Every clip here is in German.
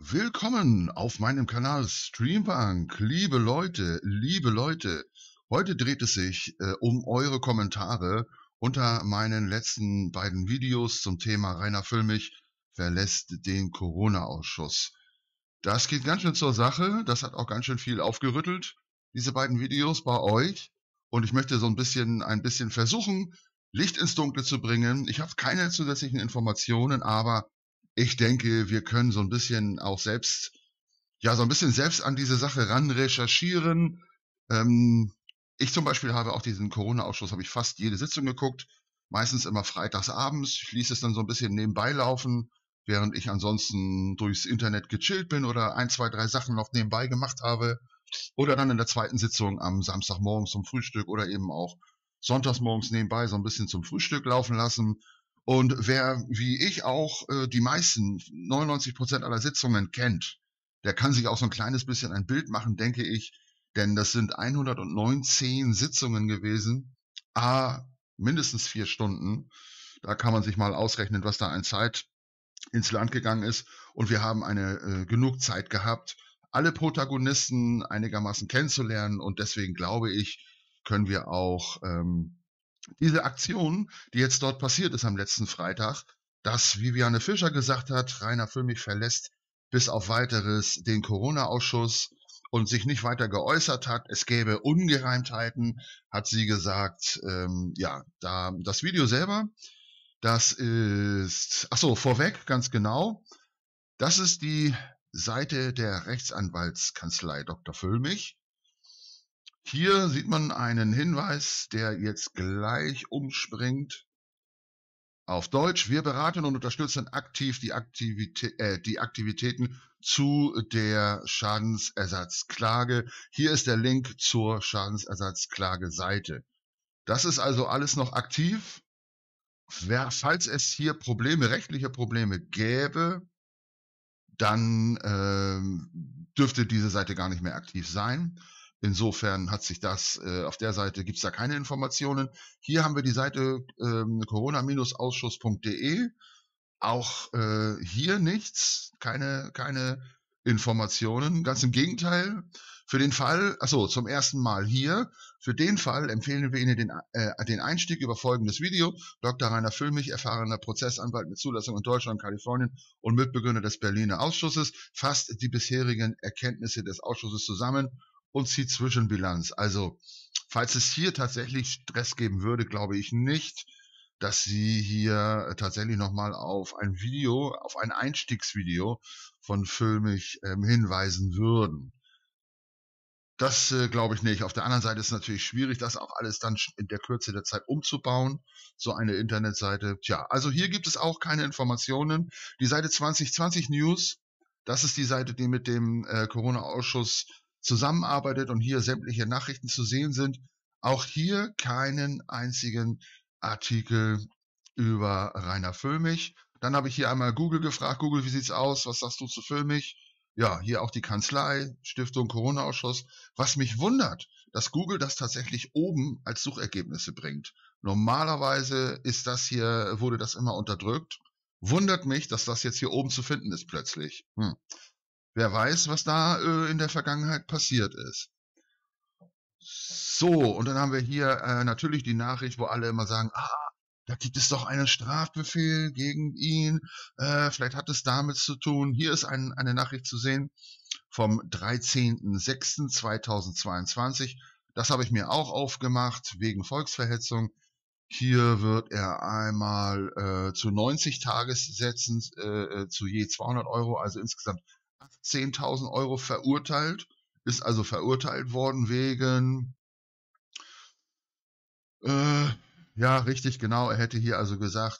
Willkommen auf meinem Kanal Streambank, liebe Leute. Heute dreht es sich um eure Kommentare unter meinen letzten beiden Videos zum Thema Rainer Füllmich verlässt den Corona-Ausschuss. Das geht ganz schön zur Sache, das hat auch ganz schön viel aufgerüttelt, diese beiden Videos bei euch. Und ich möchte so ein bisschen versuchen, Licht ins Dunkle zu bringen. Ich habe keine zusätzlichen Informationen, aber ich denke, wir können so ein bisschen auch selbst, ja, so ein bisschen selbst an diese Sache ran recherchieren. Ich zum Beispiel habe auch diesen Corona-Ausschuss, habe ich fast jede Sitzung geguckt, meistens immer freitags abends. Ich ließ es dann so ein bisschen nebenbei laufen, während ich ansonsten durchs Internet gechillt bin oder ein, zwei, drei Sachen noch nebenbei gemacht habe. Oder dann in der zweiten Sitzung am Samstagmorgen zum Frühstück oder eben auch sonntags morgens nebenbei so ein bisschen zum Frühstück laufen lassen. Und wer, wie ich auch, die meisten, 99% aller Sitzungen kennt, der kann sich auch so ein kleines bisschen ein Bild machen, denke ich, denn das sind 119 Sitzungen gewesen, mindestens 4 Stunden. Da kann man sich mal ausrechnen, was da an Zeit ins Land gegangen ist. Und wir haben genug Zeit gehabt, alle Protagonisten einigermaßen kennenzulernen. Und deswegen glaube ich, können wir auch diese Aktion, die jetzt dort passiert ist am letzten Freitag, dass Viviane Fischer gesagt hat, Rainer Füllmich verlässt bis auf Weiteres den Corona-Ausschuss und sich nicht weiter geäußert hat, es gäbe Ungereimtheiten, hat sie gesagt. Das Video selber, das ist, vorweg, ganz genau, das ist die Seite der Rechtsanwaltskanzlei Dr. Füllmich. Hier sieht man einen Hinweis, der jetzt gleich umspringt auf Deutsch. Wir beraten und unterstützen aktiv die Aktivitäten zu der Schadensersatzklage. Hier ist der Link zur Schadensersatzklage-Seite. Das ist also alles noch aktiv. Falls es hier rechtliche Probleme gäbe, dann dürfte diese Seite gar nicht mehr aktiv sein. Insofern hat sich das, auf der Seite gibt es da keine Informationen. Hier haben wir die Seite corona-ausschuss.de. Auch hier nichts, keine Informationen. Ganz im Gegenteil. Für den Fall, zum ersten Mal hier, für den Fall empfehlen wir Ihnen den Einstieg über folgendes Video. Dr. Rainer Füllmich, erfahrener Prozessanwalt mit Zulassung in Deutschland und Kalifornien und Mitbegründer des Berliner Ausschusses, fasst die bisherigen Erkenntnisse des Ausschusses zusammen und zieht Zwischenbilanz. Also, falls es hier tatsächlich Stress geben würde, glaube ich nicht, dass Sie hier tatsächlich nochmal auf ein Einstiegsvideo von Füllmich hinweisen würden. Das glaube ich nicht. Auf der anderen Seite ist es natürlich schwierig, das auch alles dann in der Kürze der Zeit umzubauen, so eine Internetseite. Tja, also hier gibt es auch keine Informationen. Die Seite 2020 News, das ist die Seite, die mit dem Corona-Ausschuss zusammenarbeitet und hier sämtliche Nachrichten zu sehen sind. Auch hier keinen einzigen Artikel über Rainer Füllmich. Dann habe ich hier einmal Google gefragt. Google, wie sieht's aus? Was sagst du zu Füllmich? Ja, hier auch die Kanzlei, Stiftung Corona-Ausschuss. Was mich wundert, dass Google das tatsächlich oben als Suchergebnisse bringt. Normalerweise wurde das immer unterdrückt. Wundert mich, dass das jetzt hier oben zu finden ist plötzlich. Wer weiß, was da in der Vergangenheit passiert ist. So, und dann haben wir hier natürlich die Nachricht, wo alle immer sagen, da gibt es doch einen Strafbefehl gegen ihn, vielleicht hat es damit zu tun. Hier ist eine Nachricht zu sehen vom 13.06.2022. Das habe ich mir auch aufgemacht, wegen Volksverhetzung. Hier wird er einmal zu 90 Tagessätzen zu je 200 Euro, also insgesamt 10.000 Euro verurteilt. Ist also verurteilt worden wegen... ja, richtig, genau. Er hätte hier also gesagt,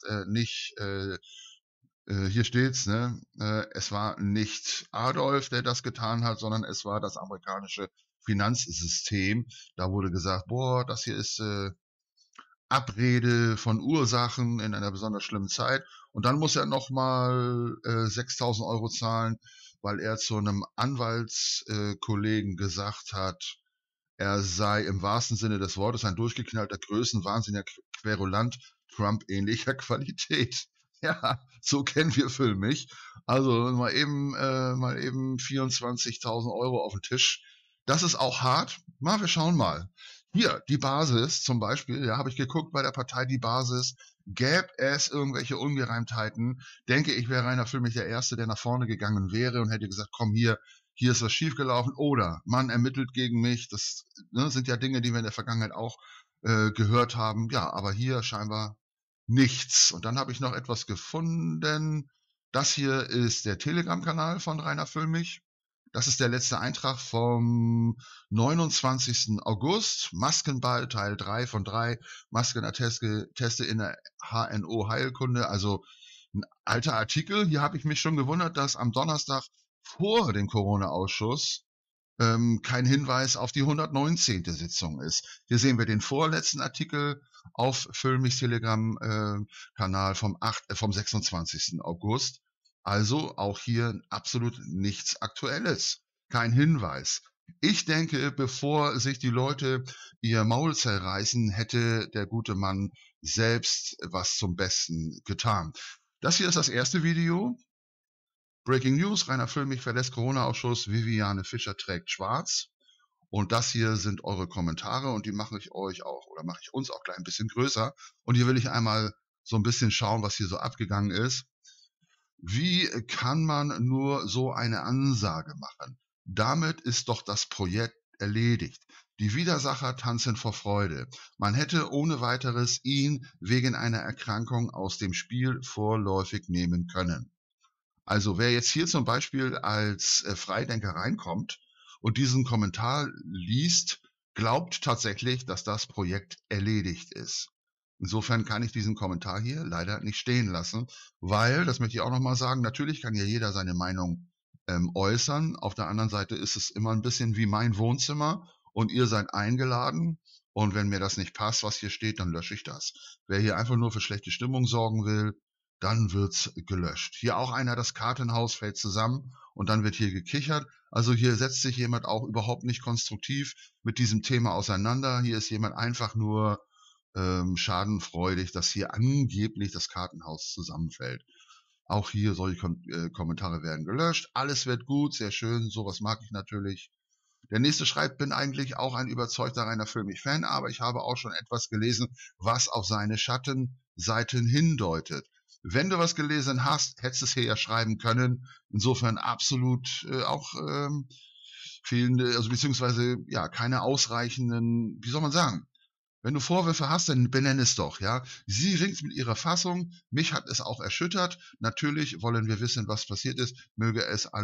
hier steht's, ne? Es war nicht Adolf, der das getan hat, sondern es war das amerikanische Finanzsystem. Da wurde gesagt, das hier ist Abrede von Ursachen in einer besonders schlimmen Zeit. Und dann muss er nochmal 6.000 Euro zahlen, weil er zu einem Anwaltskollegen gesagt hat, er sei im wahrsten Sinne des Wortes ein durchgeknallter Größenwahnsinniger Querulant Trump-ähnlicher Qualität. Ja, so kennen wir Füllmich. Also mal eben 24.000 Euro auf den Tisch. Das ist auch hart. Na, wir schauen mal. Hier, die Basis zum Beispiel, ja, habe ich geguckt bei der Partei Die Basis. Gäbe es irgendwelche Ungereimtheiten, denke ich, wäre Rainer Füllmich der Erste, der nach vorne gegangen wäre und hätte gesagt, komm hier ist was schiefgelaufen. Oder man ermittelt gegen mich. Das sind ja Dinge, die wir in der Vergangenheit auch gehört haben. Ja, aber hier scheinbar nichts. Und dann habe ich noch etwas gefunden. Das hier ist der Telegram-Kanal von Rainer Füllmich. Das ist der letzte Eintrag vom 29. August. Maskenball, Teil 3 von 3. Maskenatteste in der HNO-Heilkunde. Also ein alter Artikel. Hier habe ich mich schon gewundert, dass am Donnerstag vor dem Corona-Ausschuss kein Hinweis auf die 119. Sitzung ist. Hier sehen wir den vorletzten Artikel auf Füllmichs Telegram-Kanal vom 26. August. Also auch hier absolut nichts Aktuelles. Kein Hinweis. Ich denke, bevor sich die Leute ihr Maul zerreißen, hätte der gute Mann selbst was zum Besten getan. Das hier ist das erste Video. Breaking News, Rainer Füllmich verlässt Corona-Ausschuss, Viviane Fischer trägt schwarz. Und das hier sind eure Kommentare und die mache ich euch auch oder mache ich uns auch gleich ein bisschen größer. Und hier will ich einmal so ein bisschen schauen, was hier so abgegangen ist. Wie kann man nur so eine Ansage machen? Damit ist doch das Projekt erledigt. Die Widersacher tanzen vor Freude. Man hätte ohne weiteres ihn wegen einer Erkrankung aus dem Spiel vorläufig nehmen können. Also wer jetzt hier zum Beispiel als Freidenker reinkommt und diesen Kommentar liest, glaubt tatsächlich, dass das Projekt erledigt ist. Insofern kann ich diesen Kommentar hier leider nicht stehen lassen, weil, das möchte ich auch nochmal sagen, natürlich kann ja jeder seine Meinung äußern. Auf der anderen Seite ist es immer ein bisschen wie mein Wohnzimmer und ihr seid eingeladen. Und wenn mir das nicht passt, was hier steht, dann lösche ich das. Wer hier einfach nur für schlechte Stimmung sorgen will, dann wird's gelöscht. Hier auch einer, das Kartenhaus fällt zusammen und dann wird hier gekichert. Also hier setzt sich jemand auch überhaupt nicht konstruktiv mit diesem Thema auseinander. Hier ist jemand einfach nur schadenfreudig, dass hier angeblich das Kartenhaus zusammenfällt. Auch hier solche Kommentare werden gelöscht. Alles wird gut, sehr schön, sowas mag ich natürlich. Der nächste schreibt, bin eigentlich auch ein überzeugter Rainer Füllmich-Fan, aber ich habe auch schon etwas gelesen, was auf seine Schattenseiten hindeutet. Wenn du was gelesen hast, hättest du es hier ja schreiben können. Insofern absolut auch fehlende, also beziehungsweise ja, keine ausreichenden, wie soll man sagen, wenn du Vorwürfe hast, dann benenn es doch, ja. Sie ringt mit ihrer Fassung, mich hat es auch erschüttert. Natürlich wollen wir wissen, was passiert ist. Möge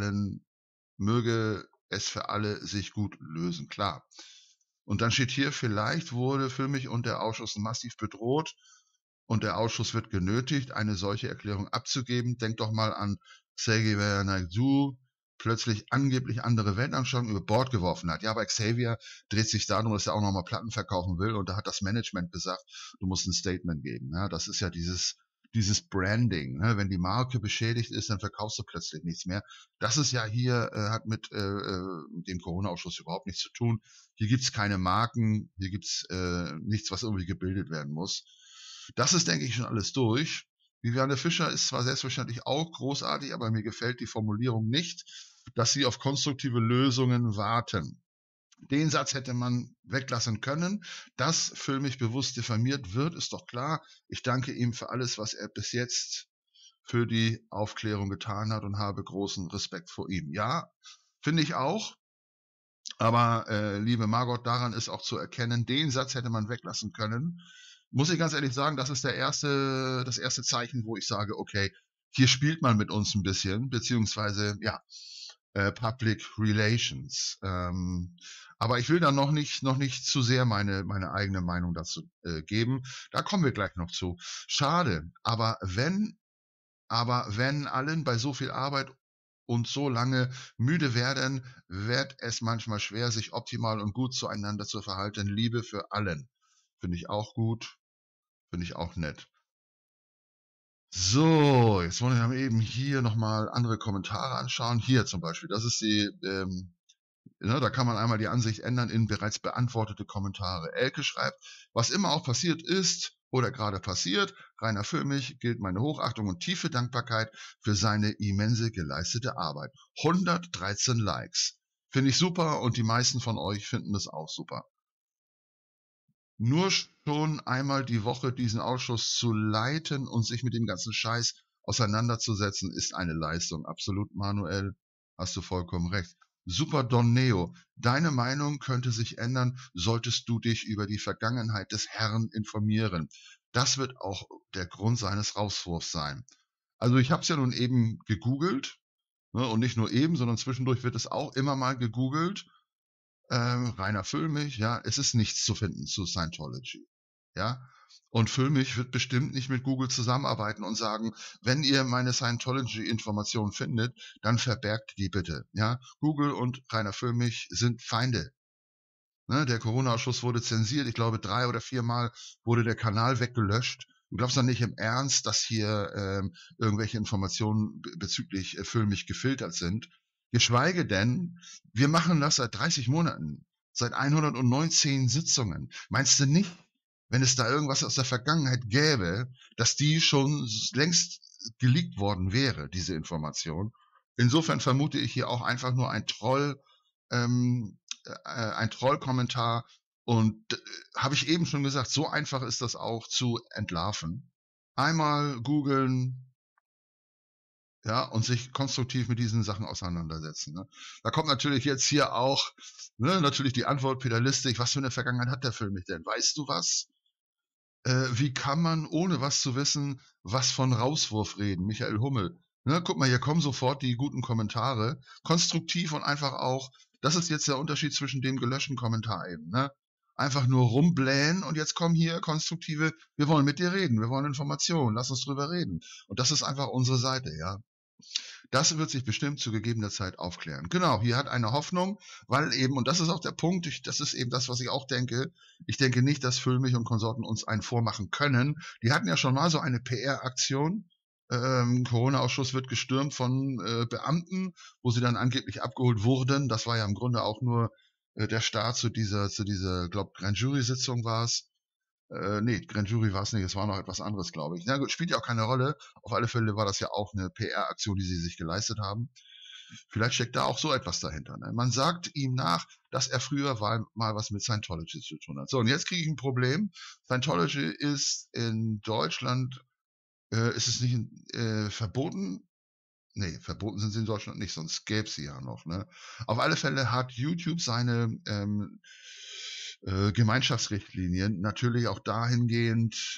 es für alle sich gut lösen, klar. Und dann steht hier, vielleicht wurde Füllmich und der Ausschuss massiv bedroht und der Ausschuss wird genötigt, eine solche Erklärung abzugeben. Denk doch mal an Xavier Naidoo, plötzlich angeblich andere Weltanschauungen über Bord geworfen hat. Ja, bei Xavier dreht sich darum, dass er auch nochmal Platten verkaufen will und da hat das Management gesagt, du musst ein Statement geben. Ja, das ist ja dieses Branding. Ne? Wenn die Marke beschädigt ist, dann verkaufst du plötzlich nichts mehr. Das ist ja hier, hat mit dem Corona-Ausschuss überhaupt nichts zu tun. Hier gibt's keine Marken, hier gibt's nichts, was irgendwie gebildet werden muss. Das ist, denke ich, schon alles durch. Viviane Fischer ist zwar selbstverständlich auch großartig, aber mir gefällt die Formulierung nicht, dass sie auf konstruktive Lösungen warten. Den Satz hätte man weglassen können. Dass Füllmich bewusst diffamiert wird, ist doch klar. Ich danke ihm für alles, was er bis jetzt für die Aufklärung getan hat und habe großen Respekt vor ihm. Ja, finde ich auch. Aber liebe Margot, daran ist auch zu erkennen, den Satz hätte man weglassen können. Muss ich ganz ehrlich sagen, das ist das erste Zeichen, wo ich sage, okay, hier spielt man mit uns ein bisschen, beziehungsweise, ja, Public Relations. Aber ich will da noch nicht zu sehr meine eigene Meinung dazu geben. Da kommen wir gleich noch zu. Schade, aber wenn allen bei so viel Arbeit und so lange müde werden, wird es manchmal schwer, sich optimal und gut zueinander zu verhalten. Liebe für allen. Finde ich auch gut. Finde ich auch nett. So, jetzt wollen wir eben hier nochmal andere Kommentare anschauen. Hier zum Beispiel, das ist die, da kann man einmal die Ansicht ändern in bereits beantwortete Kommentare. Elke schreibt, was immer auch passiert ist, oder gerade passiert. Rainer Füllmich gilt meine Hochachtung und tiefe Dankbarkeit für seine immense geleistete Arbeit. 113 Likes. Finde ich super und die meisten von euch finden das auch super. Nur schon einmal die Woche diesen Ausschuss zu leiten und sich mit dem ganzen Scheiß auseinanderzusetzen, ist eine Leistung. Absolut, Manuel, hast du vollkommen recht. Super Don Neo, deine Meinung könnte sich ändern, solltest du dich über die Vergangenheit des Herrn informieren. Das wird auch der Grund seines Rauswurfs sein. Also ich habe es ja nun eben gegoogelt, ne, und nicht nur eben, sondern zwischendurch wird es auch immer mal gegoogelt. Rainer Füllmich, ja, es ist nichts zu finden zu Scientology. Ja, und Füllmich wird bestimmt nicht mit Google zusammenarbeiten und sagen, wenn ihr meine Scientology-Informationen findet, dann verbergt die bitte. Ja, Google und Rainer Füllmich sind Feinde. Ne, der Corona-Ausschuss wurde zensiert. Ich glaube, 3 oder 4 Mal wurde der Kanal weggelöscht. Du glaubst doch nicht im Ernst, dass hier irgendwelche Informationen bezüglich Füllmich gefiltert sind. Geschweige denn, wir machen das seit 30 Monaten, seit 119 Sitzungen. Meinst du nicht, wenn es da irgendwas aus der Vergangenheit gäbe, dass die schon längst geleakt worden wäre, diese Information? Insofern vermute ich hier auch einfach nur ein Trollkommentar und habe ich eben schon gesagt, so einfach ist das auch zu entlarven. Einmal googeln, ja, und sich konstruktiv mit diesen Sachen auseinandersetzen. Ne? Da kommt natürlich jetzt hier auch natürlich die Antwort, Peter Listig, was für eine Vergangenheit hat der Film nicht denn? Weißt du was? Wie kann man, ohne was zu wissen, was von Rauswurf reden? Michael Hummel. Ne, guck mal, hier kommen sofort die guten Kommentare. Konstruktiv und einfach auch, das ist jetzt der Unterschied zwischen dem gelöschten Kommentar eben. Ne? Einfach nur rumblähen und jetzt kommen hier konstruktive, wir wollen mit dir reden, wir wollen Informationen, lass uns drüber reden. Und das ist einfach unsere Seite, ja. Das wird sich bestimmt zu gegebener Zeit aufklären. Genau, hier hat eine Hoffnung, weil eben, und das ist auch der Punkt, das ist eben das, was ich auch denke, ich denke nicht, dass Füllmich und Konsorten uns einen vormachen können. Die hatten ja schon mal so eine PR-Aktion, Corona-Ausschuss wird gestürmt von Beamten, wo sie dann angeblich abgeholt wurden. Das war ja im Grunde auch nur der Start zu dieser, glaub, Grand Jury-Sitzung war es. Nee, Grand Jury war es nicht, es war noch etwas anderes, glaube ich. Na gut, spielt ja auch keine Rolle. Auf alle Fälle war das ja auch eine PR-Aktion, die sie sich geleistet haben. Vielleicht steckt da auch so etwas dahinter. Ne? Man sagt ihm nach, dass er früher mal was mit Scientology zu tun hat. So, und jetzt kriege ich ein Problem. Scientology ist in Deutschland, ist es nicht verboten? Nee, verboten sind sie in Deutschland nicht, sonst gäbe es sie ja noch. Ne? Auf alle Fälle hat YouTube seine Gemeinschaftsrichtlinien natürlich auch dahingehend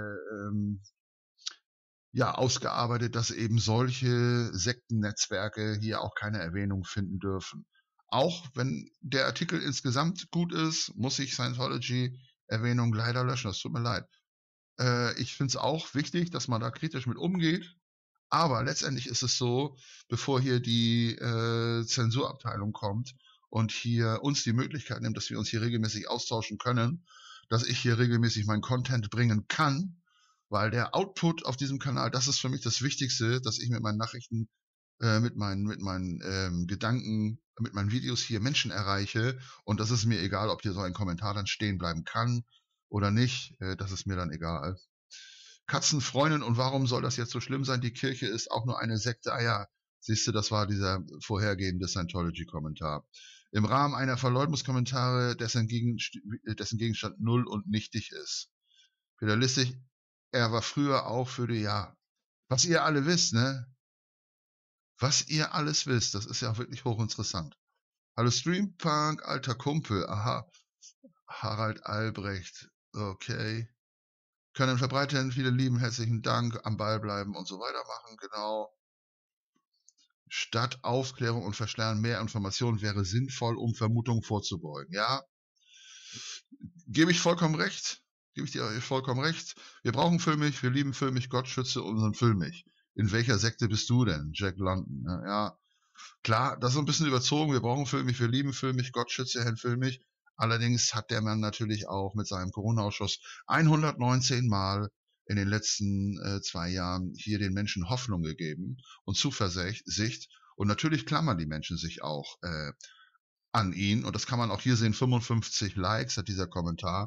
ausgearbeitet, dass eben solche Sektennetzwerke hier auch keine Erwähnung finden dürfen. Auch wenn der Artikel insgesamt gut ist, muss ich Scientology-Erwähnung leider löschen. Das tut mir leid. Ich finde es auch wichtig, dass man da kritisch mit umgeht. Aber letztendlich ist es so, bevor hier die Zensurabteilung kommt und hier uns die Möglichkeit nimmt, dass wir uns hier regelmäßig austauschen können, dass ich hier regelmäßig meinen Content bringen kann, weil der Output auf diesem Kanal, das ist für mich das Wichtigste, dass ich mit meinen Nachrichten, mit meinen Gedanken, mit meinen Videos hier Menschen erreiche, und das ist mir egal, ob hier so ein Kommentar dann stehen bleiben kann oder nicht, das ist mir dann egal. Katzenfreundin, und warum soll das jetzt so schlimm sein? Die Kirche ist auch nur eine Sekte. Ah ja, siehst du, das war dieser vorhergehende Scientology-Kommentar. Im Rahmen einer Verleumdungskommentare, dessen Gegenstand null und nichtig ist. Peter Listig, er war früher auch für die, ja, was ihr alle wisst, ne? Was ihr alles wisst, das ist ja auch wirklich hochinteressant. Hallo Streampunk, alter Kumpel, aha. Harald Albrecht, okay. Können verbreiten, viele lieben, herzlichen Dank, am Ball bleiben und so weitermachen, genau. Statt Aufklärung und Verschleiern mehr Informationen wäre sinnvoll, um Vermutungen vorzubeugen. Ja, gebe ich vollkommen recht. Gebe ich dir vollkommen recht. Wir brauchen Füllmich, wir lieben Füllmich, Gott schütze unseren Füllmich. In welcher Sekte bist du denn? Jack London. Ja, klar, das ist ein bisschen überzogen. Wir brauchen Füllmich, wir lieben Füllmich, Gott schütze Herrn Füllmich. Allerdings hat der Mann natürlich auch mit seinem Corona-Ausschuss 119 Mal in den letzten 2 Jahren hier den Menschen Hoffnung gegeben und Zuversicht. Und natürlich klammern die Menschen sich auch an ihn. Und das kann man auch hier sehen, 55 Likes hat dieser Kommentar.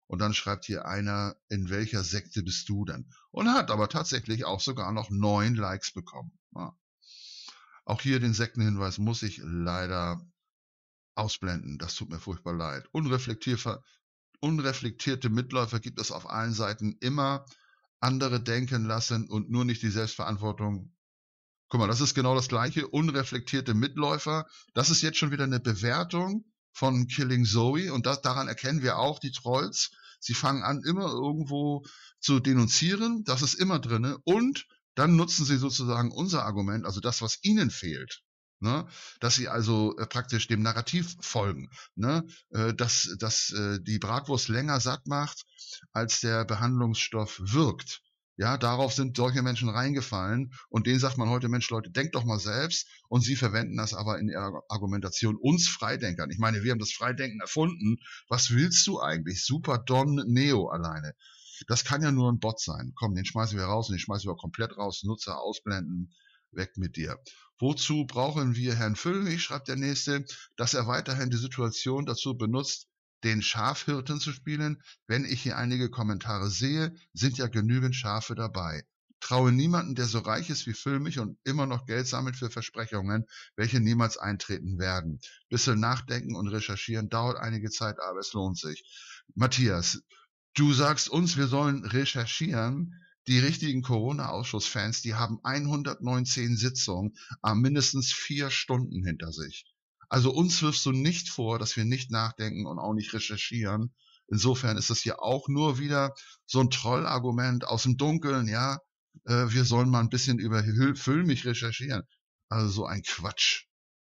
Und dann schreibt hier einer, in welcher Sekte bist du denn? Und hat aber tatsächlich auch sogar noch 9 Likes bekommen. Ja. Auch hier den Sektenhinweis muss ich leider ausblenden. Das tut mir furchtbar leid. Unreflektierte Mitläufer gibt es auf allen Seiten immer. Andere denken lassen und nur nicht die Selbstverantwortung. Guck mal, das ist genau das Gleiche. Unreflektierte Mitläufer. Das ist jetzt schon wieder eine Bewertung von Killing Zoe. Und daran erkennen wir auch die Trolls. Sie fangen an, immer irgendwo zu denunzieren. Das ist immer drinne. Und dann nutzen sie sozusagen unser Argument, also das, was ihnen fehlt. Ne? Dass sie also praktisch dem Narrativ folgen. Ne? Dass die Bratwurst länger satt macht, als der Behandlungsstoff wirkt. Ja, darauf sind solche Menschen reingefallen und denen sagt man heute, Mensch, Leute, denkt doch mal selbst, und sie verwenden das aber in ihrer Argumentation uns Freidenkern. Ich meine, wir haben das Freidenken erfunden. Was willst du eigentlich? Super Don Neo alleine. Das kann ja nur ein Bot sein. Komm, den schmeißen wir raus und den schmeißen wir komplett raus. Nutzer ausblenden, weg mit dir. Wozu brauchen wir Herrn Füllmich, schreibt der Nächste, dass er weiterhin die Situation dazu benutzt, den Schafhirten zu spielen? Wenn ich hier einige Kommentare sehe, sind ja genügend Schafe dabei. Traue niemanden, der so reich ist wie Füllmich und immer noch Geld sammelt für Versprechungen, welche niemals eintreten werden. Bisschen nachdenken und recherchieren dauert einige Zeit, aber es lohnt sich. Matthias, du sagst uns, wir sollen recherchieren. Die richtigen Corona-Ausschussfans, die haben 119 Sitzungen am mindestens 4 Stunden hinter sich. Also uns wirfst du nicht vor, dass wir nicht nachdenken und auch nicht recherchieren. Insofern ist das hier auch nur wieder so ein Trollargument aus dem Dunkeln, ja, wir sollen mal ein bisschen über Füllmich recherchieren. Also so ein Quatsch.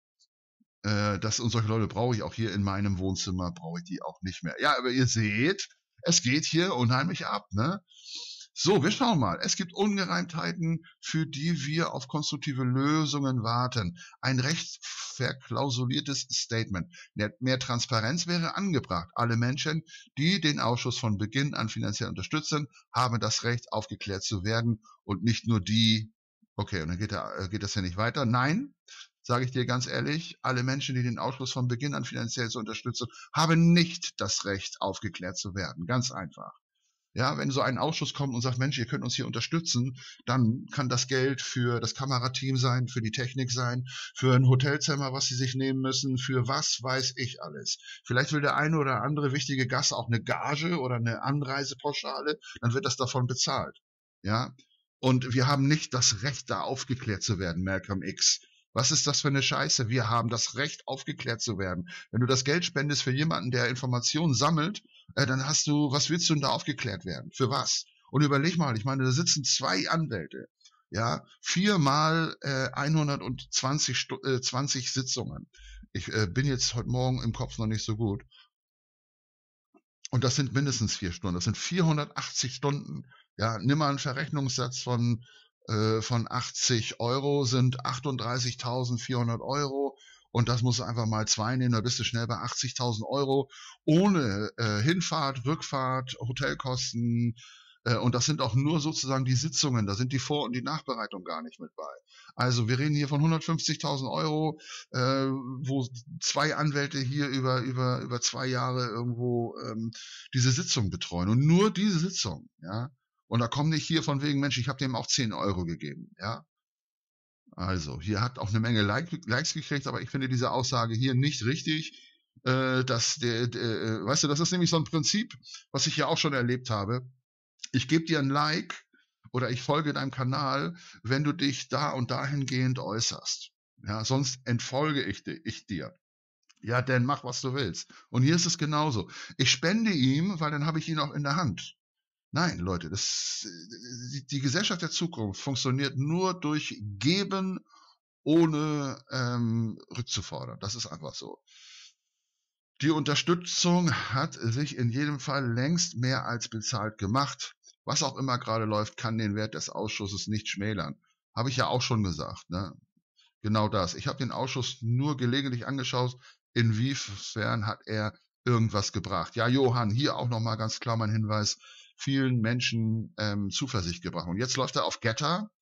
Und solche Leute brauche ich auch hier in meinem Wohnzimmer, brauche ich die auch nicht mehr. Ja, aber ihr seht, es geht hier unheimlich ab, ne? So, wir schauen mal. Es gibt Ungereimtheiten, für die wir auf konstruktive Lösungen warten. Ein recht verklausuliertes Statement. Mehr Transparenz wäre angebracht. Alle Menschen, die den Ausschuss von Beginn an finanziell unterstützen, haben das Recht, aufgeklärt zu werden und nicht nur die. Okay, und dann geht das ja nicht weiter. Nein, sage ich dir ganz ehrlich, alle Menschen, die den Ausschuss von Beginn an finanziell unterstützen, haben nicht das Recht, aufgeklärt zu werden. Ganz einfach. Ja, wenn so ein Ausschuss kommt und sagt, Mensch, ihr könnt uns hier unterstützen, dann kann das Geld für das Kamerateam sein, für die Technik sein, für ein Hotelzimmer, was sie sich nehmen müssen, für was weiß ich alles. Vielleicht will der eine oder andere wichtige Gast auch eine Gage oder eine Anreisepauschale, dann wird das davon bezahlt. Ja, und wir haben nicht das Recht, da aufgeklärt zu werden, Malcolm X. Was ist das für eine Scheiße? Wir haben das Recht, aufgeklärt zu werden. Wenn du das Geld spendest für jemanden, der Informationen sammelt, dann was willst du denn da aufgeklärt werden? Für was? Und überleg mal, ich meine, da sitzen 2 Anwälte, ja, 4 mal 120 Sitzungen. Ich bin jetzt heute Morgen im Kopf noch nicht so gut. Und das sind mindestens 4 Stunden. Das sind 480 Stunden. Ja, nimm mal einen Verrechnungssatz von 80 Euro, sind 38.400 Euro. Und das musst du einfach mal 2 nehmen, da bist du schnell bei 80.000 Euro ohne Hinfahrt, Rückfahrt, Hotelkosten. Und das sind auch nur sozusagen die Sitzungen, da sind die Vor- und die Nachbereitung gar nicht mit bei. Also wir reden hier von 150.000 Euro, wo 2 Anwälte hier über 2 Jahre irgendwo diese Sitzung betreuen. Und nur diese Sitzung, ja. Und da kommen nicht hier von wegen, Mensch, ich habe dem auch 10 Euro gegeben, ja. Also, hier hat auch eine Menge Likes gekriegt, aber ich finde diese Aussage hier nicht richtig. Weißt du, das ist nämlich so ein Prinzip, was ich ja auch schon erlebt habe. Ich gebe dir ein Like oder ich folge deinem Kanal, wenn du dich da und dahingehend äußerst. Ja, sonst entfolge ich dir. Ja, denn mach, was du willst. Und hier ist es genauso. Ich spende ihm, weil dann habe ich ihn auch in der Hand. Nein, Leute, die Gesellschaft der Zukunft funktioniert nur durch Geben, ohne rückzufordern. Das ist einfach so. Die Unterstützung hat sich in jedem Fall längst mehr als bezahlt gemacht. Was auch immer gerade läuft, kann den Wert des Ausschusses nicht schmälern. Habe ich ja auch schon gesagt, ne? Genau das. Ich habe den Ausschuss nur gelegentlich angeschaut. Inwiefern hat er irgendwas gebracht? Ja, Johann, hier auch nochmal ganz klar mein Hinweis. Vielen Menschen Zuversicht gebracht. Und jetzt läuft er auf Getter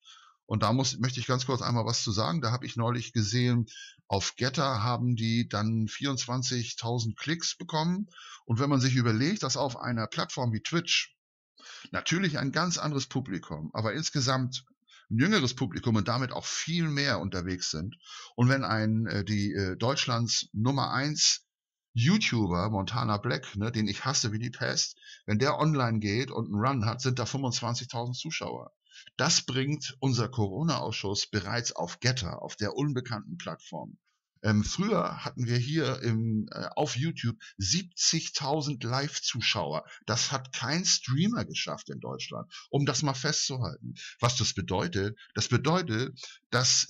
Und da möchte ich ganz kurz einmal was zu sagen. Da habe ich neulich gesehen, auf Getter haben die dann 24.000 Klicks bekommen. Und wenn man sich überlegt, dass auf einer Plattform wie Twitch natürlich ein ganz anderes Publikum, aber insgesamt ein jüngeres Publikum und damit auch viel mehr unterwegs sind. Und wenn Deutschlands Nummer 1 YouTuber, Montana Black, ne, den ich hasse wie die Pest, wenn der online geht und einen Run hat, sind da 25.000 Zuschauer. Das bringt unser Corona-Ausschuss bereits auf Getter, auf der unbekannten Plattform. Früher hatten wir hier auf YouTube 70.000 Live-Zuschauer. Das hat kein Streamer geschafft in Deutschland, um das mal festzuhalten. Was das bedeutet, dass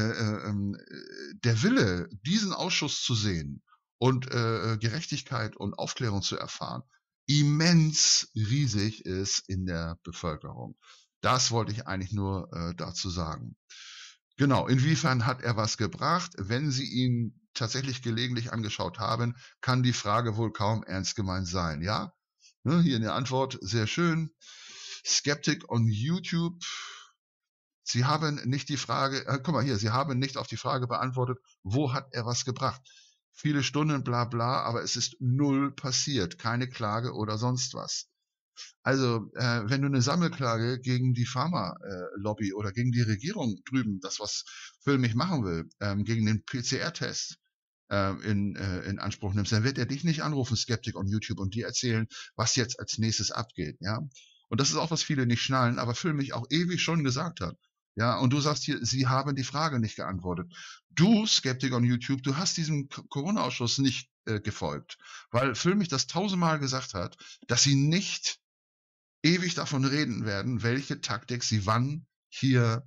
der Wille, diesen Ausschuss zu sehen und Gerechtigkeit und Aufklärung zu erfahren, immens riesig ist in der Bevölkerung. Das wollte ich eigentlich nur dazu sagen. Genau, inwiefern hat er was gebracht? Wenn Sie ihn tatsächlich gelegentlich angeschaut haben, kann die Frage wohl kaum ernst gemeint sein, ja? Ne, hier eine Antwort, sehr schön. Skeptic on YouTube. Sie haben nicht die Frage, guck mal hier, Sie haben nicht auf die Frage beantwortet, wo hat er was gebracht? Viele Stunden, bla bla, aber es ist null passiert, keine Klage oder sonst was. Also, wenn du eine Sammelklage gegen die Pharma-Lobby oder gegen die Regierung drüben, das was Füllmich machen will, gegen den PCR-Test in Anspruch nimmst, dann wird er dich nicht anrufen, Skeptic on YouTube, und dir erzählen, was jetzt als nächstes abgeht, ja. Und das ist auch, was viele nicht schnallen, aber Füllmich auch ewig schon gesagt hat. Ja, und du sagst hier, sie haben die Frage nicht geantwortet. Du, Skeptic on YouTube, du hast diesem Corona-Ausschuss nicht gefolgt, weil Füllmich das 1000-mal gesagt hat, dass sie nicht ewig davon reden werden, welche Taktik sie wann hier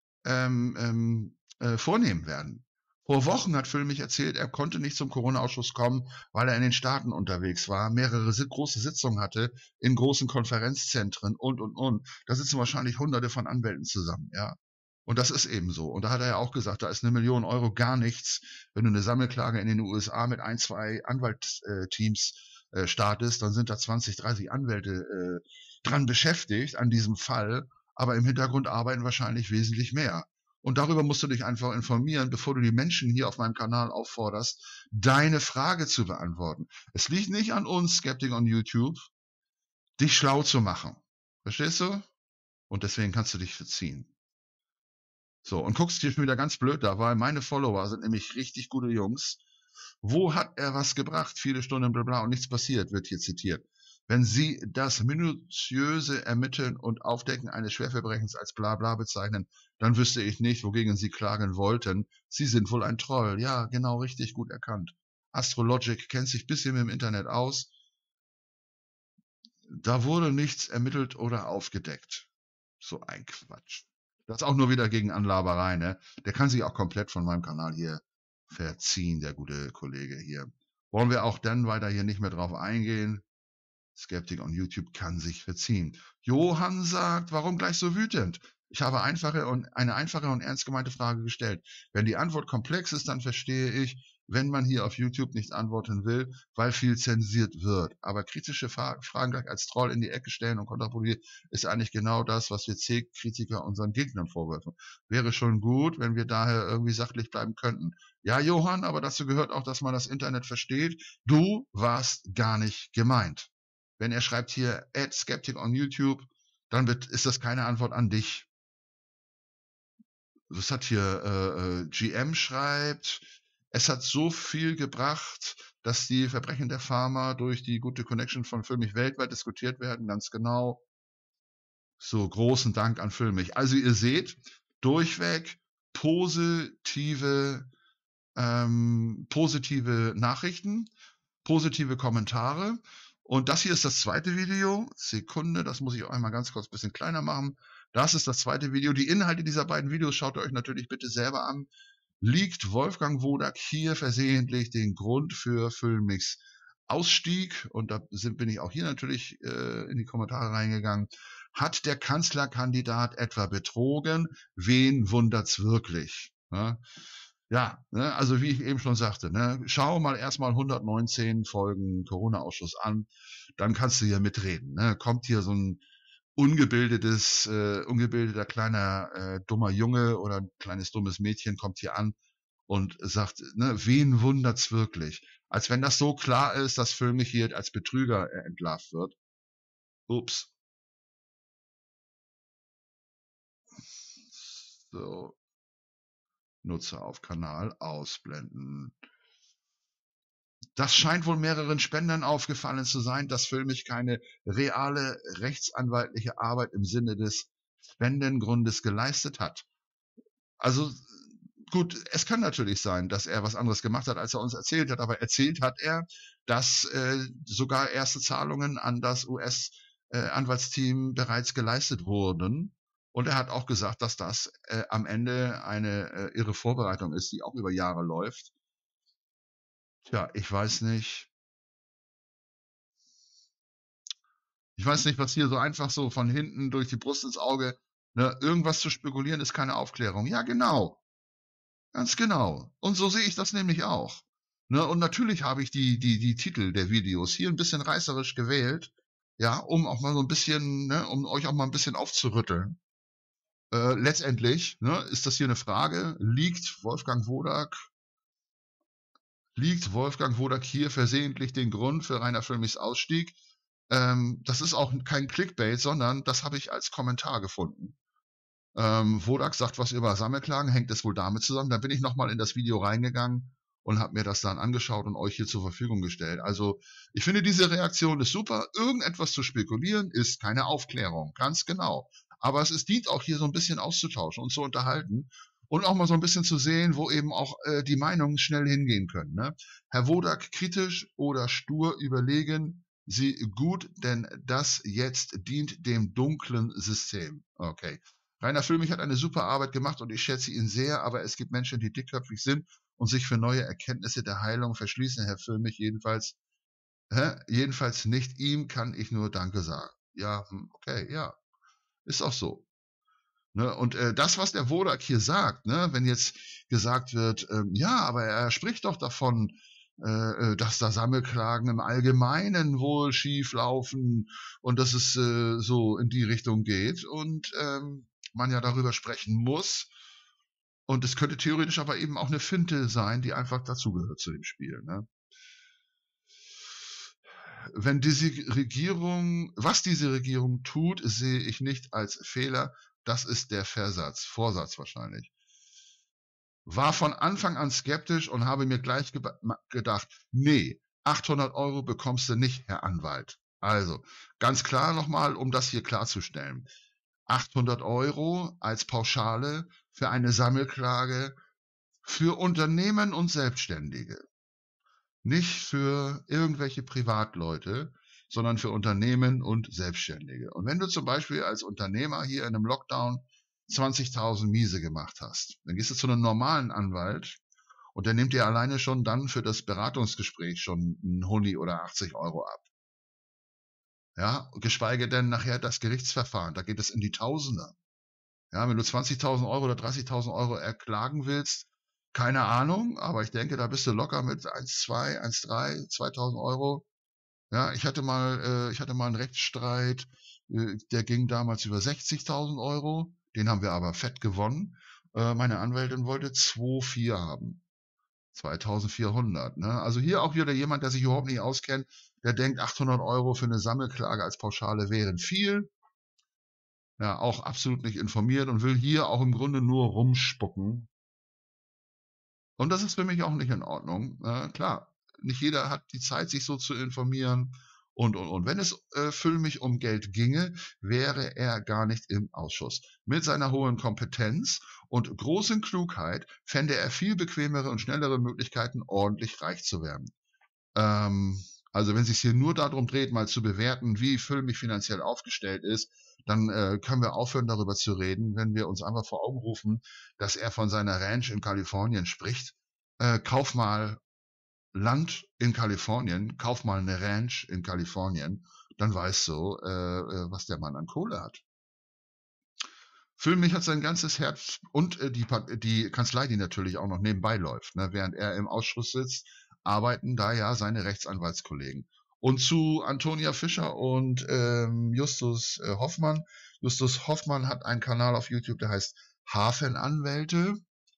vornehmen werden. Vor Wochen hat Füllmich erzählt, er konnte nicht zum Corona-Ausschuss kommen, weil er in den Staaten unterwegs war, mehrere große Sitzungen hatte, in großen Konferenzzentren und. Da sitzen wahrscheinlich Hunderte von Anwälten zusammen, ja. Und das ist eben so. Und da hat er ja auch gesagt, da ist 1 Million Euro gar nichts, wenn du eine Sammelklage in den USA mit 1, 2 Anwaltsteams startest, dann sind da 20, 30 Anwälte dran beschäftigt an diesem Fall, aber im Hintergrund arbeiten wahrscheinlich wesentlich mehr. Und darüber musst du dich einfach informieren, bevor du die Menschen hier auf meinem Kanal aufforderst, deine Frage zu beantworten. Es liegt nicht an uns, Skeptic on YouTube, dich schlau zu machen. Verstehst du? Und deswegen kannst du dich verziehen. So, und guckst dir schon wieder ganz blöd da, weil meine Follower sind nämlich richtig gute Jungs. Wo hat er was gebracht? Viele Stunden, bla bla, und nichts passiert, wird hier zitiert. Wenn Sie das minutiöse Ermitteln und Aufdecken eines Schwerverbrechens als bla bla bezeichnen, dann wüsste ich nicht, wogegen Sie klagen wollten. Sie sind wohl ein Troll. Ja, genau, richtig gut erkannt. Astrologic kennt sich ein bisschen mit dem Internet aus. Da wurde nichts ermittelt oder aufgedeckt. So ein Quatsch. Das ist auch nur wieder gegen Anlaberei, ne? Der kann sich auch komplett von meinem Kanal hier verziehen, der gute Kollege hier. Wollen wir auch dann weiter hier nicht mehr drauf eingehen? Skeptic on YouTube kann sich verziehen. Johann sagt, warum gleich so wütend? Ich habe eine einfache und ernst gemeinte Frage gestellt. Wenn die Antwort komplex ist, dann verstehe ich, wenn man hier auf YouTube nicht antworten will, weil viel zensiert wird. Aber kritische Fragen gleich als Troll in die Ecke stellen und kontrapolieren, ist eigentlich genau das, was wir C-Kritiker unseren Gegnern vorwerfen. Wäre schon gut, wenn wir daher irgendwie sachlich bleiben könnten. Ja, Johann, aber dazu gehört auch, dass man das Internet versteht. Du warst gar nicht gemeint. Wenn er schreibt hier @skeptic on YouTube, dann ist das keine Antwort an dich. Was hat hier GM schreibt, es hat so viel gebracht, dass die Verbrechen der Pharma durch die gute Connection von Füllmich weltweit diskutiert werden, ganz genau. So, großen Dank an Füllmich. Also ihr seht, durchweg positive Nachrichten, positive Kommentare. Und das hier ist das zweite Video. Sekunde, das muss ich auch einmal ganz kurz ein bisschen kleiner machen. Das ist das zweite Video. Die Inhalte dieser beiden Videos schaut ihr euch natürlich bitte selber an. Liegt Wolfgang Wodak hier versehentlich den Grund für Füllmichs Ausstieg? Und da bin ich auch hier natürlich in die Kommentare reingegangen. Hat der Kanzlerkandidat etwa betrogen? Wen wundert's wirklich? Ja, ne, also wie ich eben schon sagte, ne, schau mal erstmal 119 Folgen Corona-Ausschuss an, dann kannst du hier mitreden. Ne. Kommt hier so ein ungebildeter kleiner dummer Junge oder ein kleines dummes Mädchen kommt hier an und sagt, ne, wen wundert's wirklich? Als wenn das so klar ist, dass Füllmich hier als Betrüger entlarvt wird. Ups. So, Nutzer auf Kanal ausblenden. Das scheint wohl mehreren Spendern aufgefallen zu sein, dass Füllmich keine reale rechtsanwaltliche Arbeit im Sinne des Spendengrundes geleistet hat. Also gut, es kann natürlich sein, dass er was anderes gemacht hat, als er uns erzählt hat, aber erzählt hat er, dass sogar erste Zahlungen an das US-Anwaltsteam bereits geleistet wurden. Und er hat auch gesagt, dass das am Ende eine irre Vorbereitung ist, die auch über Jahre läuft. Tja, ich weiß nicht, was hier so einfach so von hinten durch die Brust ins Auge, ne, irgendwas zu spekulieren ist keine Aufklärung. Ja, genau. Ganz genau. Und so sehe ich das nämlich auch. Ne, und natürlich habe ich die Titel der Videos hier ein bisschen reißerisch gewählt, ja, um auch mal so ein bisschen, ne, um euch auch mal ein bisschen aufzurütteln. Letztendlich, ne, ist das hier eine Frage, liegt Wolfgang Wodak hier versehentlich den Grund für Rainer Füllmichs Ausstieg? Das ist auch kein Clickbait, sondern das habe ich als Kommentar gefunden. Wodak sagt was über Sammelklagen, hängt es wohl damit zusammen? Dann bin ich nochmal in das Video reingegangen und habe mir das dann angeschaut und euch hier zur Verfügung gestellt. Also ich finde, diese Reaktion ist super. Irgendetwas zu spekulieren ist keine Aufklärung, ganz genau. Aber es dient auch hier so ein bisschen auszutauschen und zu unterhalten und auch mal so ein bisschen zu sehen, wo eben auch die Meinungen schnell hingehen können. Ne? Herr Wodak kritisch oder stur überlegen, Sie gut, denn das jetzt dient dem dunklen System. Okay. Rainer Füllmich hat eine super Arbeit gemacht und ich schätze ihn sehr, aber es gibt Menschen, die dickköpfig sind und sich für neue Erkenntnisse der Heilung verschließen. Herr Füllmich jedenfalls nicht. Ihm kann ich nur Danke sagen. Ja, okay, ja, ist auch so. Ne? Und das, was der Wodak hier sagt, ne, wenn jetzt gesagt wird, ja, aber er spricht doch davon, dass da Sammelklagen im Allgemeinen wohl schief laufen und dass es so in die Richtung geht und man ja darüber sprechen muss. Und es könnte theoretisch aber eben auch eine Finte sein, die einfach dazugehört zu dem Spiel. Ne? Was diese Regierung tut, sehe ich nicht als Fehler. Das ist der Vorsatz wahrscheinlich. War von Anfang an skeptisch und habe mir gleich gedacht, nee, 800 € bekommst du nicht, Herr Anwalt. Also, ganz klar nochmal, um das hier klarzustellen. 800 € als Pauschale für eine Sammelklage für Unternehmen und Selbstständige. Nicht für irgendwelche Privatleute, sondern für Unternehmen und Selbstständige. Und wenn du zum Beispiel als Unternehmer hier in einem Lockdown 20.000 Miese gemacht hast, dann gehst du zu einem normalen Anwalt und der nimmt dir alleine schon dann für das Beratungsgespräch schon einen Huni oder 80 € ab. Ja, geschweige denn nachher das Gerichtsverfahren, da geht es in die Tausender. Ja, wenn du 20.000 € oder 30.000 € erklagen willst, keine Ahnung, aber ich denke, da bist du locker mit 1,2, 1,3, 2.000 €. Ja, ich hatte mal einen Rechtsstreit, der ging damals über 60.000 €. Den haben wir aber fett gewonnen. Meine Anwältin wollte 2,4 haben. 2.400. Ne? Also hier auch wieder jemand, der sich überhaupt nicht auskennt, der denkt, 800 € für eine Sammelklage als Pauschale wären viel. Ja, auch absolut nicht informiert und will hier auch im Grunde nur rumspucken. Und das ist für mich auch nicht in Ordnung. Klar, nicht jeder hat die Zeit, sich so zu informieren. Und. Wenn es Füllmich um Geld ginge, wäre er gar nicht im Ausschuss. Mit seiner hohen Kompetenz und großen Klugheit fände er viel bequemere und schnellere Möglichkeiten, ordentlich reich zu werden. Also wenn es sich hier nur darum dreht, mal zu bewerten, wie Füllmich finanziell aufgestellt ist, dann können wir aufhören, darüber zu reden, wenn wir uns einfach vor Augen rufen, dass er von seiner Ranch in Kalifornien spricht. Kauf mal Land in Kalifornien, kauf mal eine Ranch in Kalifornien, dann weißt du, was der Mann an Kohle hat. Füllmich hat sein ganzes Herz und die Kanzlei, die natürlich auch noch nebenbei läuft, ne, während er im Ausschuss sitzt, arbeiten da ja seine Rechtsanwaltskollegen. Und zu Antonia Fischer und Justus Hoffmann. Justus Hoffmann hat einen Kanal auf YouTube, der heißt Hafenanwälte.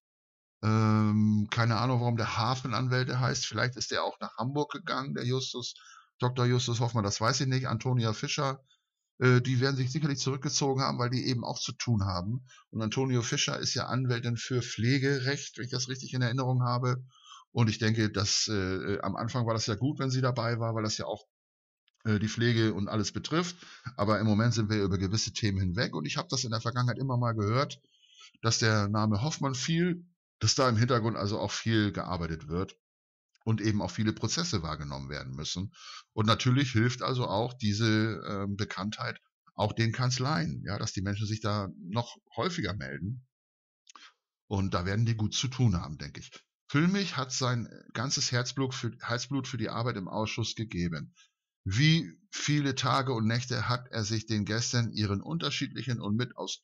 Keine Ahnung, warum der Hafenanwälte heißt. Vielleicht ist der auch nach Hamburg gegangen, der Dr. Justus Hoffmann, das weiß ich nicht. Antonia Fischer, die werden sich sicherlich zurückgezogen haben, weil die eben auch zu tun haben. Und Antonia Fischer ist ja Anwältin für Pflegerecht, wenn ich das richtig in Erinnerung habe. Und ich denke, dass am Anfang war das ja gut, wenn sie dabei war, weil das ja auch die Pflege und alles betrifft. Aber im Moment sind wir über gewisse Themen hinweg. Und ich habe das in der Vergangenheit immer mal gehört, dass der Name Hoffmann fiel, dass da im Hintergrund also auch viel gearbeitet wird und eben auch viele Prozesse wahrgenommen werden müssen. Und natürlich hilft also auch diese Bekanntheit auch den Kanzleien, ja, dass die Menschen sich da noch häufiger melden. Und da werden die gut zu tun haben, denke ich. Füllmich hat sein ganzes Herzblut für die Arbeit im Ausschuss gegeben. Wie viele Tage und Nächte hat er sich den Gästen, ihren unterschiedlichen und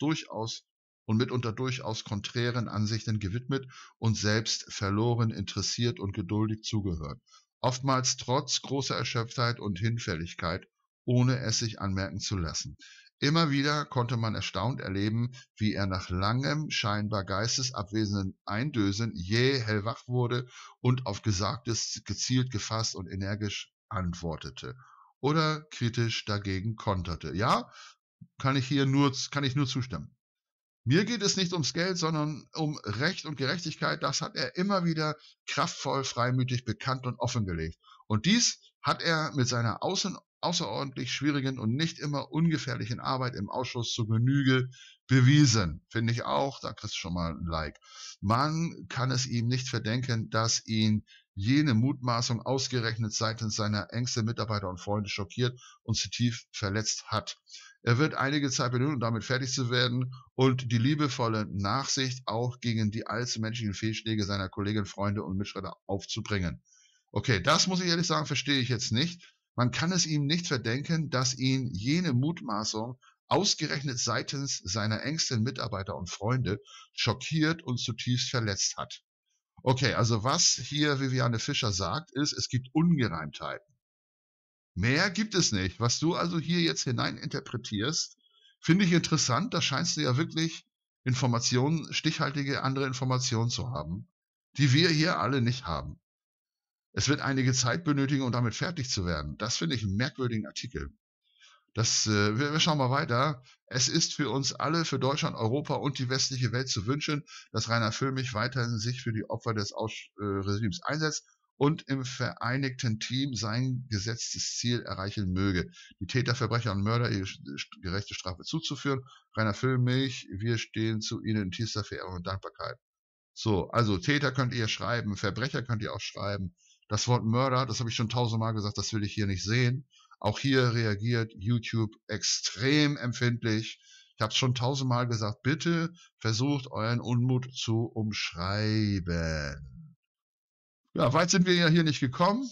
mitunter durchaus konträren Ansichten gewidmet und selbst verloren, interessiert und geduldig zugehört. Oftmals trotz großer Erschöpftheit und Hinfälligkeit, ohne es sich anmerken zu lassen. Immer wieder konnte man erstaunt erleben, wie er nach langem, scheinbar geistesabwesenden Eindösen jäh hellwach wurde und auf Gesagtes gezielt gefasst und energisch antwortete oder kritisch dagegen konterte. Ja, kann ich nur zustimmen. Mir geht es nicht ums Geld, sondern um Recht und Gerechtigkeit. Das hat er immer wieder kraftvoll, freimütig bekannt und offengelegt. Und dies hat er mit seiner außerordentlich schwierigen und nicht immer ungefährlichen Arbeit im Ausschuss zu Genüge bewiesen. Finde ich auch, da kriegst du schon mal ein Like. Man kann es ihm nicht verdenken, dass ihn jene Mutmaßung ausgerechnet seitens seiner engsten Mitarbeiter und Freunde schockiert und zutiefst verletzt hat. Er wird einige Zeit benötigen, um damit fertig zu werden und die liebevolle Nachsicht auch gegen die allzu menschlichen Fehlschläge seiner Kolleginnen, Freunde und Mitstreiter aufzubringen. Okay, das muss ich ehrlich sagen, verstehe ich jetzt nicht. Man kann es ihm nicht verdenken, dass ihn jene Mutmaßung ausgerechnet seitens seiner engsten Mitarbeiter und Freunde schockiert und zutiefst verletzt hat. Okay, also was hier Viviane Fischer sagt, ist, es gibt Ungereimtheiten. Mehr gibt es nicht. Was du also hier jetzt hineininterpretierst, finde ich interessant. Da scheinst du ja wirklich stichhaltige andere Informationen zu haben, die wir hier alle nicht haben. Es wird einige Zeit benötigen, um damit fertig zu werden. Das finde ich einen merkwürdigen Artikel. Wir schauen mal weiter. Es ist für uns alle, für Deutschland, Europa und die westliche Welt zu wünschen, dass Rainer Füllmich weiterhin sich für die Opfer des Regimes einsetzt und im vereinigten Team sein gesetztes Ziel erreichen möge, die Täter, Verbrecher und Mörder ihre gerechte Strafe zuzuführen. Rainer Füllmich, wir stehen zu Ihnen in tiefster Verehrung und Dankbarkeit. So, also Täter könnt ihr schreiben, Verbrecher könnt ihr auch schreiben. Das Wort Mörder, das habe ich schon tausendmal gesagt, das will ich hier nicht sehen. Auch hier reagiert YouTube extrem empfindlich. Ich habe es schon tausendmal gesagt, bitte versucht euren Unmut zu umschreiben. Ja, weit sind wir ja hier nicht gekommen.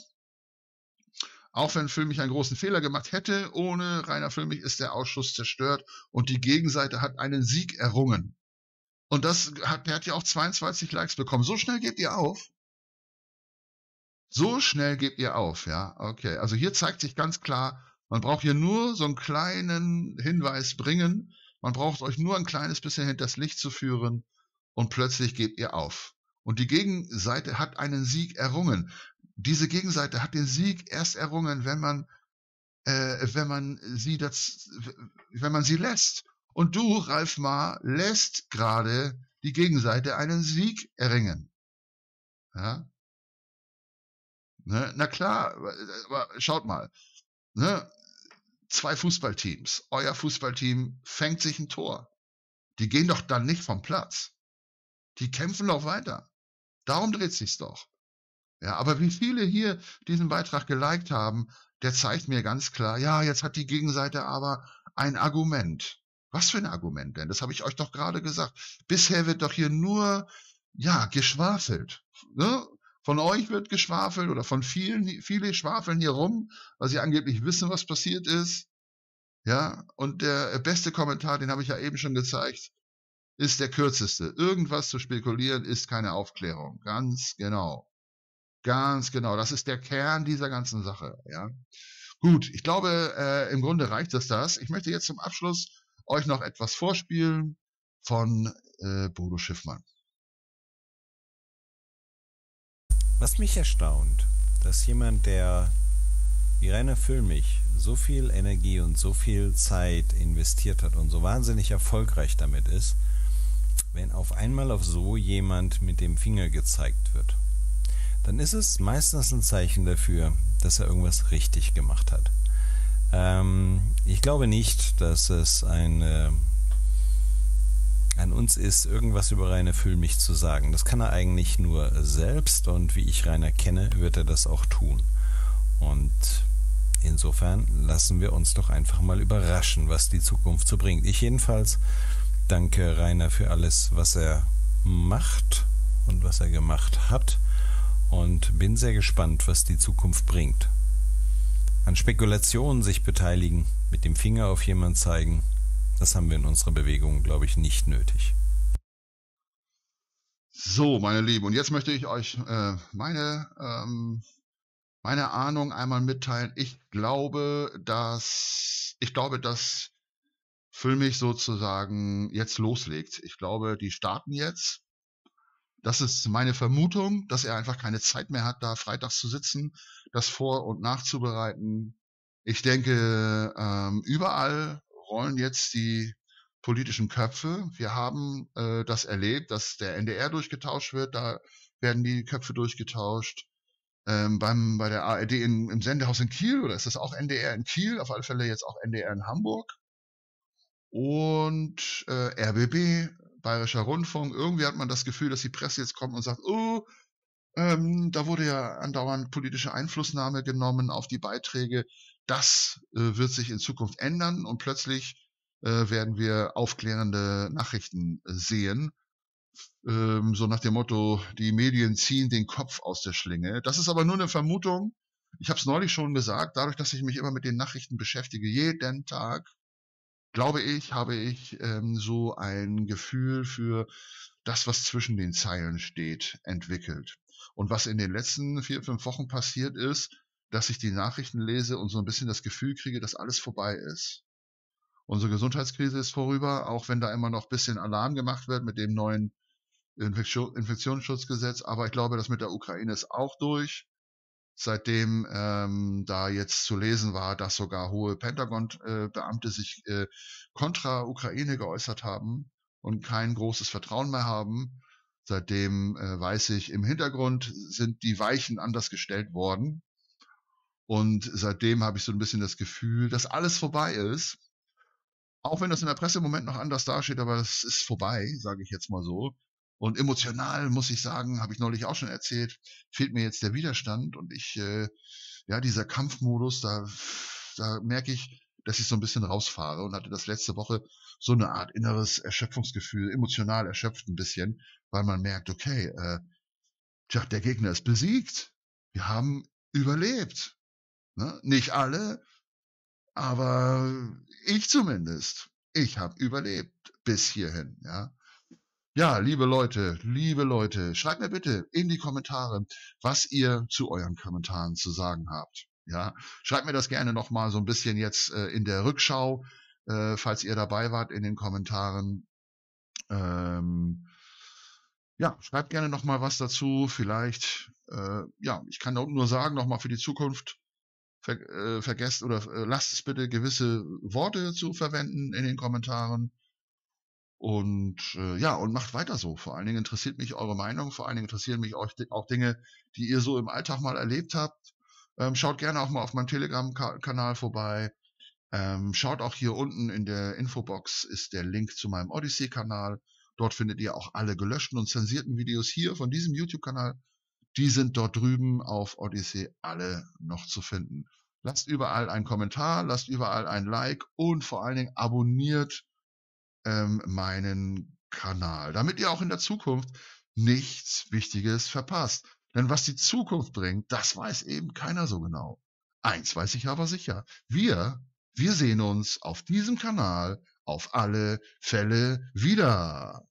Auch wenn Füllmich einen großen Fehler gemacht hätte, ohne Rainer Füllmich ist der Ausschuss zerstört und die Gegenseite hat einen Sieg errungen. Und der hat ja auch 22 Likes bekommen. So schnell gebt ihr auf? So schnell gebt ihr auf, ja? Okay, also hier zeigt sich ganz klar, man braucht hier nur so einen kleinen Hinweis bringen. Man braucht euch nur ein kleines bisschen hinters Licht zu führen und plötzlich gebt ihr auf. Und die Gegenseite hat einen Sieg errungen. Diese Gegenseite hat den Sieg erst errungen, wenn man sie lässt. Und du, Ralf Maar, lässt gerade die Gegenseite einen Sieg erringen. Ja? Ne? Na klar, aber schaut mal. Ne? 2 Fußballteams. Euer Fußballteam fängt sich ein Tor. Die gehen doch dann nicht vom Platz. Die kämpfen doch weiter. Darum dreht sich's doch. Ja, aber wie viele hier diesen Beitrag geliked haben, der zeigt mir ganz klar, ja, jetzt hat die Gegenseite aber ein Argument. Was für ein Argument denn? Das habe ich euch doch gerade gesagt. Bisher wird doch hier nur, ja, geschwafelt. Ne? Von euch wird geschwafelt oder von viele schwafeln hier rum, weil sie angeblich wissen, was passiert ist. Ja, und der beste Kommentar, den habe ich ja eben schon gezeigt, ist der kürzeste. Irgendwas zu spekulieren ist keine Aufklärung. Ganz genau. Ganz genau. Das ist der Kern dieser ganzen Sache. Ja. Gut, ich glaube, im Grunde reicht das. Ich möchte jetzt zum Abschluss euch noch etwas vorspielen von Bodo Schiffmann. Was mich erstaunt, dass jemand, der wie Rainer Füllmich so viel Energie und so viel Zeit investiert hat und so wahnsinnig erfolgreich damit ist, wenn auf einmal auf so jemand mit dem Finger gezeigt wird, dann ist es meistens ein Zeichen dafür, dass er irgendwas richtig gemacht hat. Ich glaube nicht, dass es an uns ist, irgendwas über Rainer Füllmich zu sagen. Das kann er eigentlich nur selbst, und wie ich Rainer kenne, wird er das auch tun. Und insofern lassen wir uns doch einfach mal überraschen, was die Zukunft so bringt. Ich jedenfalls danke Rainer für alles, was er macht und was er gemacht hat, und bin sehr gespannt, was die Zukunft bringt. An Spekulationen sich beteiligen, mit dem Finger auf jemanden zeigen, das haben wir in unserer Bewegung, glaube ich, nicht nötig. So, meine Lieben, und jetzt möchte ich euch meine Ahnung einmal mitteilen. Ich glaube, dass Füllmich sozusagen jetzt loslegt. Ich glaube, die starten jetzt. Das ist meine Vermutung, dass er einfach keine Zeit mehr hat, da freitags zu sitzen, das vor- und nachzubereiten. Ich denke, überall rollen jetzt die politischen Köpfe. Wir haben das erlebt, dass der NDR durchgetauscht wird, da werden die Köpfe durchgetauscht. Bei der ARD im Sendehaus in Kiel, oder ist das auch NDR in Kiel? Auf alle Fälle jetzt auch NDR in Hamburg. Und RBB, Bayerischer Rundfunk. Irgendwie hat man das Gefühl, dass die Presse jetzt kommt und sagt, oh, da wurde ja andauernd politische Einflussnahme genommen auf die Beiträge. Das wird sich in Zukunft ändern, und plötzlich werden wir aufklärende Nachrichten sehen. So nach dem Motto, die Medien ziehen den Kopf aus der Schlinge. Das ist aber nur eine Vermutung. Ich habe es neulich schon gesagt, dadurch, dass ich mich immer mit den Nachrichten beschäftige, jeden Tag, glaube ich, habe ich so ein Gefühl für das, was zwischen den Zeilen steht, entwickelt. Und was in den letzten 4, 5 Wochen passiert ist, dass ich die Nachrichten lese und so ein bisschen das Gefühl kriege, dass alles vorbei ist. Unsere Gesundheitskrise ist vorüber, auch wenn da immer noch ein bisschen Alarm gemacht wird mit dem neuen Infektionsschutzgesetz. Aber ich glaube, das mit der Ukraine ist auch durch. Seitdem da jetzt zu lesen war, dass sogar hohe Pentagon-Beamte sich kontra Ukraine geäußert haben und kein großes Vertrauen mehr haben. Seitdem weiß ich, im Hintergrund sind die Weichen anders gestellt worden. Und seitdem habe ich so ein bisschen das Gefühl, dass alles vorbei ist. Auch wenn das in der Presse im Moment noch anders dasteht, aber es ist vorbei, sage ich jetzt mal so. Und emotional, muss ich sagen, habe ich neulich auch schon erzählt, fehlt mir jetzt der Widerstand, und dieser Kampfmodus, da merke ich, dass ich so ein bisschen rausfahre, und hatte das letzte Woche so eine Art inneres Erschöpfungsgefühl, emotional erschöpft ein bisschen, weil man merkt, okay, der Gegner ist besiegt. Wir haben überlebt. Ne? Nicht alle, aber ich zumindest. Ich habe überlebt bis hierhin, ja. Ja, liebe Leute, schreibt mir bitte in die Kommentare, was ihr zu euren Kommentaren zu sagen habt. Ja, schreibt mir das gerne nochmal so ein bisschen jetzt in der Rückschau, falls ihr dabei wart in den Kommentaren. Ja, schreibt gerne nochmal was dazu. Vielleicht, ich kann auch nur sagen, nochmal für die Zukunft, vergesst oder lasst es bitte, gewisse Worte zu verwenden in den Kommentaren. Und und macht weiter so. Vor allen Dingen interessiert mich eure Meinung, vor allen Dingen interessieren mich auch Dinge, die ihr so im Alltag mal erlebt habt. Schaut gerne auch mal auf meinem Telegram-Kanal vorbei. Schaut auch hier unten in der Infobox ist der Link zu meinem Odyssey-Kanal. Dort findet ihr auch alle gelöschten und zensierten Videos hier von diesem YouTube-Kanal. Die sind dort drüben auf Odyssey alle noch zu finden. Lasst überall einen Kommentar, lasst überall ein Like und vor allen Dingen abonniert meinen Kanal, damit ihr auch in der Zukunft nichts Wichtiges verpasst. Denn was die Zukunft bringt, das weiß eben keiner so genau. Eins weiß ich aber sicher. Wir sehen uns auf diesem Kanal auf alle Fälle wieder.